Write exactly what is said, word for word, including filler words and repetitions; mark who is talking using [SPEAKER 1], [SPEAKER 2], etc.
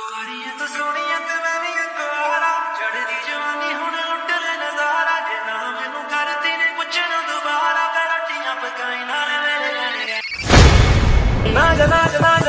[SPEAKER 1] ਕੁੜੀਆਂ ਤੋਂ ਸੋਹਣੀਆਂ ਤੇ ਮੈਂ ਵੀ ਅਕਵਾਰਾ ਚੜ੍ਹਦੀ ਜਵਾਨੀ ਹੁਣ ਲੁੱਟ ਲੈ ਨਜ਼ਾਰਾ ਜੇ ਨਾ ਮੈਨੂੰ ਕਰਦੀ ਨੇ ਪੁੱਛਣਾ ਦੁਬਾਰਾ ਮੈਂ ਰੋਟੀਆਂ ਪਕਾਈ ਨਾਲ ਮੇਰੇ ਗਾਣੇ ਨਾ ਨਾ ਨਾ